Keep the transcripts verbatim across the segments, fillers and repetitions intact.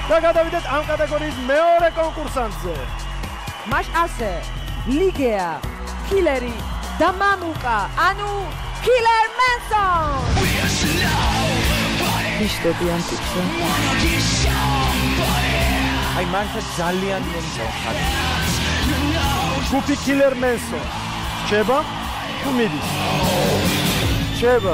და გადავიდეთ ამ კატეგორიის მეორე კონკურსანტზე. მას ასე ლიგეა, კილერი და მამუკა, ანუ კილერ მენსონ. იშტებიან თვითონ. აი მართლა ძალიან მომწონს. ჯგუფი კილერ მენსონ. რჩება თუ მიდის? რჩება.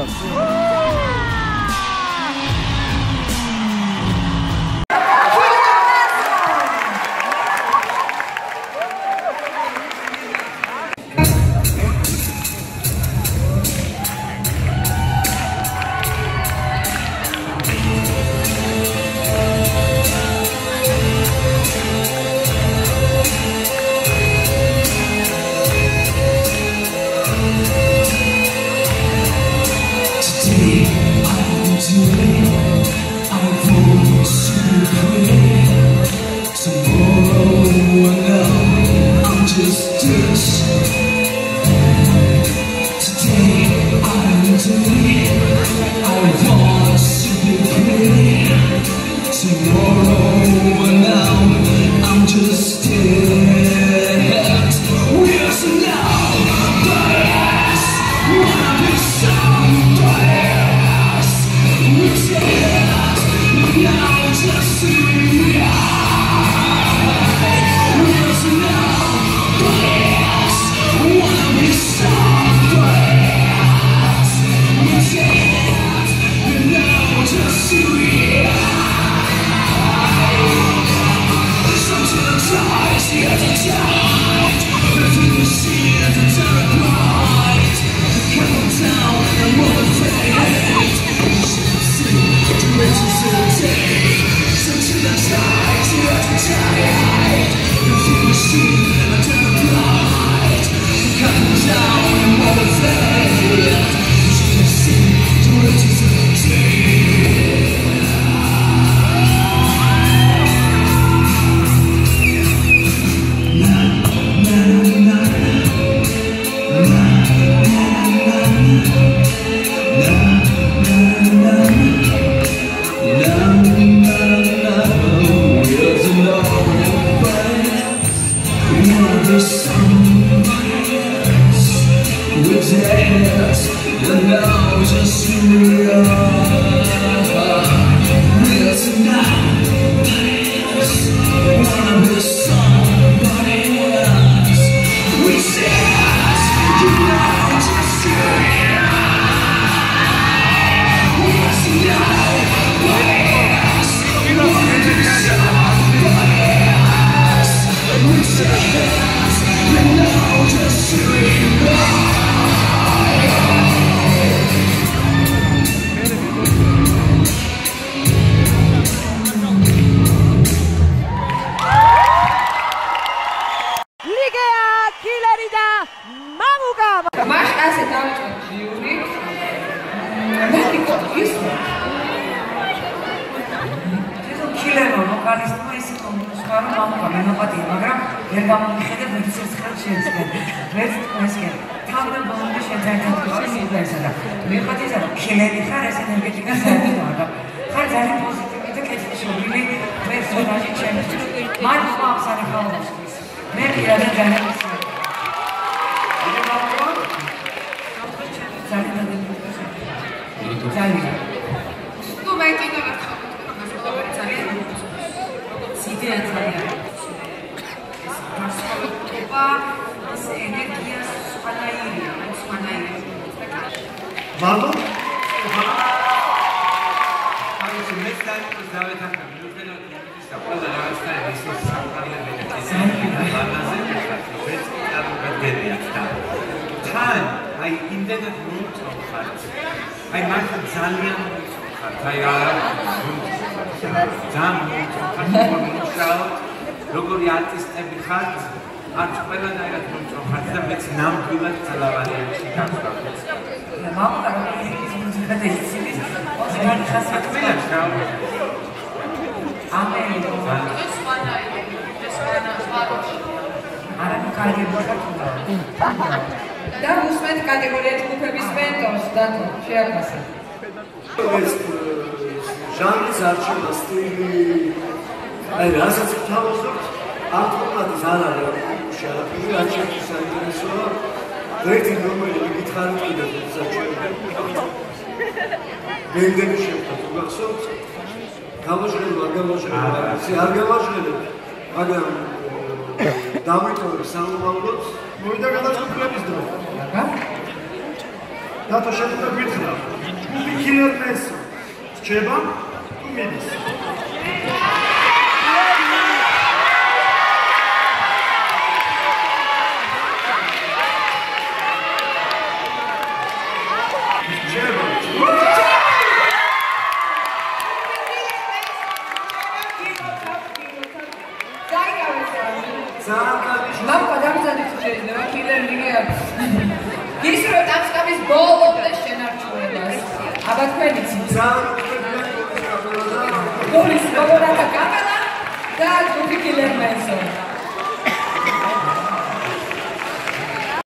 როგორი არტისტები ხართ, არც ყველანაირად მომწონხართ და მეც ნამდვილად ძალავარიანში გავსვათ. მამუკა როგორი მუსიკა და ისიც ოსმანი ხასიათია შავა. ამელი ეს ვანაი, ეს ვანა ვაროში. არა კარგი მოხდა. და უსმენთ კატეგორია ჯგუფების მენტორს და შეაფასე. ეს ჟანრის არჩევა სტილი აი რასაც გთავაზობთ ამ ფორმატის არ არის შეაფერი რაც შეგვიძლია საინტერესოა ერთი რომელი გითხარით კიდევ საჭირო მენდები შევხვდით უგახსოვთ გამოჟღერება არ გამოჟღერება ისე არ გამოჟღერება მაგრამ დავიტოვე სამომავლოდ მოვიდა გადაწყვეტილების დრო დათო შეგვიძლია გითხრა ჯგუფი Killer Manson რჩება თუ მიდის Lampa დამზადეთ შეიძლება Killer ლიგეა. გისურვებთ ამ სკამის ბოლომდე შენარჩუნებას. აბა თქვენი ცით. გოლის ბოლორათა კაპელა და ჯგუფი Killer Manson.